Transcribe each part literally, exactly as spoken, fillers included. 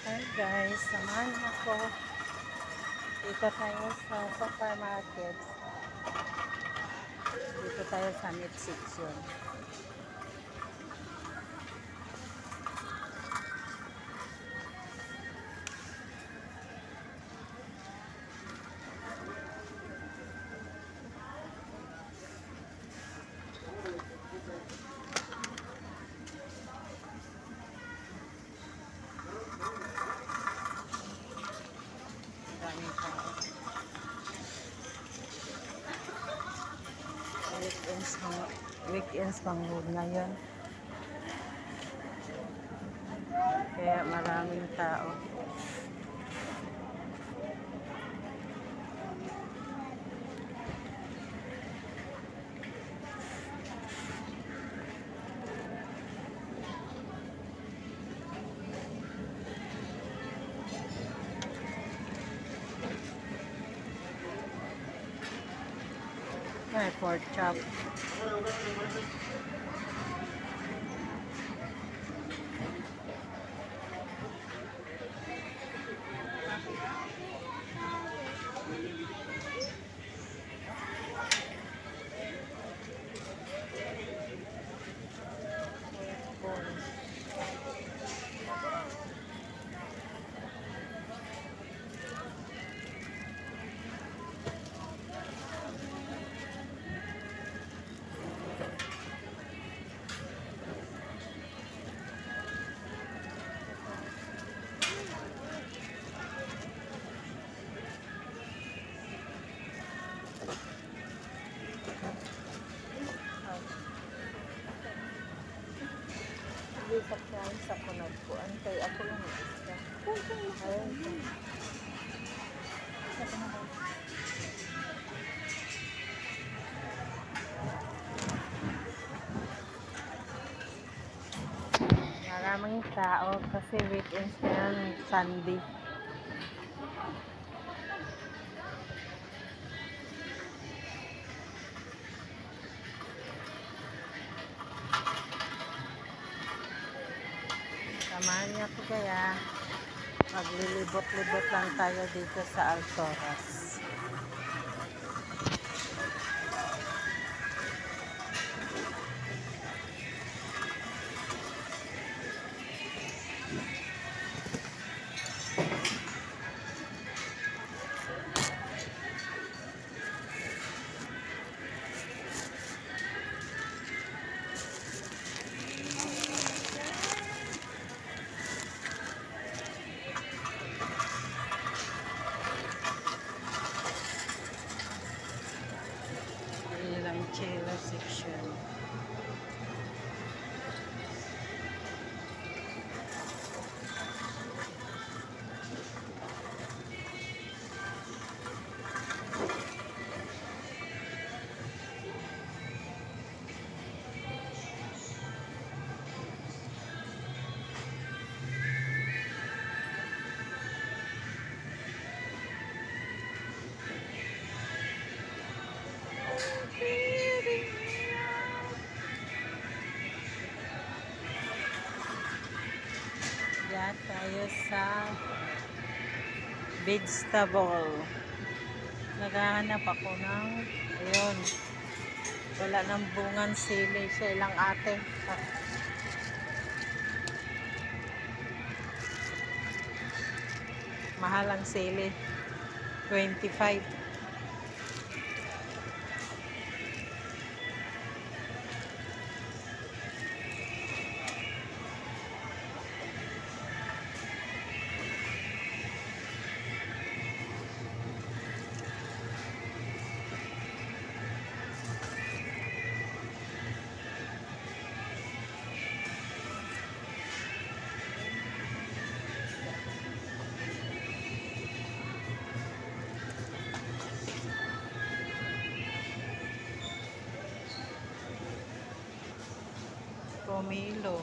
Hi guys, samahan niyo ako. Dito tayo sa supermarket. Dito tayo sa meat section. Daming tao. Weekends, weekends pang ngayon. Kaya maraming tao. May pork chop. Hindi sa price ako nagpuan kay ako lang isa. Ayun. Maraming tao kasi weekends ngayon, Sunday. Samahan niyo ako kaya maglilibot-libot lang tayo dito sa Altoras. Chela section. Yan tayo sa vegetable. Naghahanap ako ng ayun. Wala nang bungan sili. Siya ilang ate. Mahal ang sili. twenty-five. Pomelo.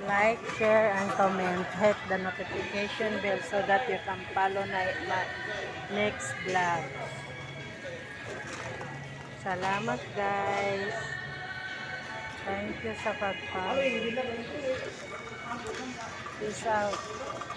like, share, and comment. Hit the notification bell so that you can follow my, my next vlog. Salamat guys. Thank you sa pag-follow. Peace out.